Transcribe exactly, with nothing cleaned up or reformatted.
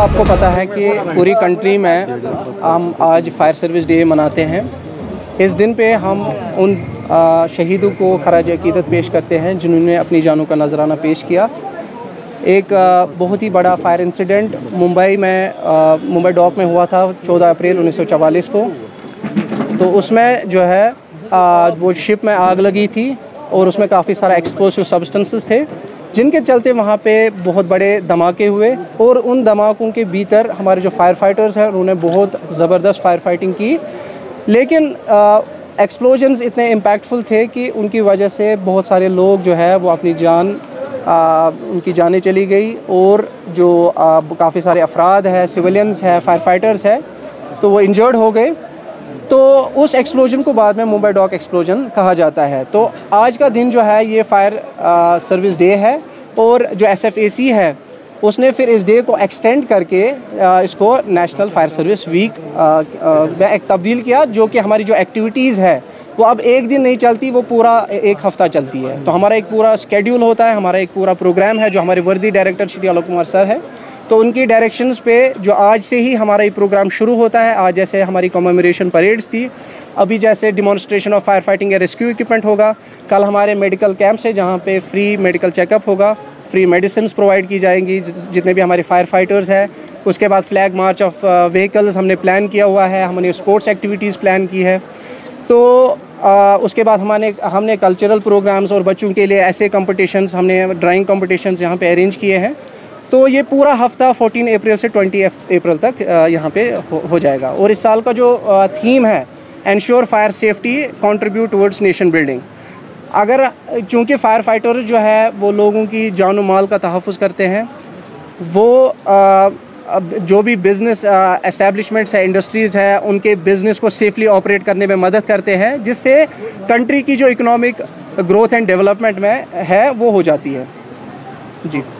आपको पता है कि पूरी कंट्री में हम आज फायर सर्विस डे मनाते हैं। इस दिन पे हम उन शहीदों को खराज अकीदत पेश करते हैं जिन्होंने अपनी जानों का नजराना पेश किया। एक बहुत ही बड़ा फायर इंसिडेंट मुंबई में मुंबई डॉक में हुआ था चौदह अप्रैल उन्नीस सौ चवालीस को। तो उसमें जो है आ, वो शिप में आग लगी थी और उसमें काफ़ी सारा एक्सप्लोसिव सब्सटेंसेस थे, जिनके चलते वहाँ पे बहुत बड़े धमाके हुए। और उन धमाकों के भीतर हमारे जो फायर फाइटर्स हैं उन्होंने बहुत ज़बरदस्त फायर फाइटिंग की, लेकिन एक्सप्लोजन्स इतने इम्पैक्टफुल थे कि उनकी वजह से बहुत सारे लोग जो है वो अपनी जान आ, उनकी जानें चली गई। और जो काफ़ी सारे अफराद हैं, सिविलियंस हैं, फायर फाइटर्स हैं, तो वो इंजर्ड हो गए। तो उस एक्सप्लोजन को बाद में मुंबई डॉक एक्सप्लोजन कहा जाता है। तो आज का दिन जो है ये फायर सर्विस डे है, और जो एस एफ ए सी है उसने फिर इस डे को एक्सटेंड करके आ, इसको नेशनल फायर सर्विस वीक में एक तब्दील किया, जो कि हमारी जो एक्टिविटीज़ है वो अब एक दिन नहीं चलती, वो पूरा एक हफ़्ता चलती है। तो हमारा एक पूरा स्केड्यूल होता है, हमारा एक पूरा प्रोग्राम है जो हमारे वर्दी डायरेक्टर श्री आलोक कुमार सर है, तो उनकी डायरेक्शंस पे जो आज से ही हमारा ये प्रोग्राम शुरू होता है। आज जैसे हमारी कमेमोरेशन परेड्स थी, अभी जैसे डिमॉन्स्ट्रेशन ऑफ फायर फाइटिंग या रेस्क्यू इक्विपमेंट होगा, कल हमारे मेडिकल कैंप्स है जहाँ पे फ्री मेडिकल चेकअप होगा, फ्री मेडिसिन प्रोवाइड की जाएंगी जितने भी हमारे फायर फाइटर्स हैं। उसके बाद फ्लैग मार्च ऑफ व्हीकल्स हमने प्लान किया हुआ है, हमने स्पोर्ट्स एक्टिविटीज़ प्लान की है। तो आ, उसके बाद हमारे हमने कल्चरल प्रोग्राम्स और बच्चों के लिए ऐसे कंपटीशंस, हमने ड्राइंग कंपटीशंस यहाँ पे अरेंज किए हैं। तो ये पूरा हफ्ता चौदह अप्रैल से बीस अप्रैल तक यहाँ पे हो, हो जाएगा। और इस साल का जो थीम है ensure fire safety contribute towards nation building. अगर चूँकि फायर फाइटर जो है वो लोगों की जान और माल का तहफ़्फ़ुज़ करते हैं, वो आ, जो भी बिज़नेस एस्टेब्लिशमेंट्स है, इंडस्ट्रीज़ है, उनके बिज़नेस को सेफली ऑपरेट करने में मदद करते हैं, जिससे कंट्री की जो इकोनॉमिक ग्रोथ एंड डेवलपमेंट में है वो हो जाती है। जी।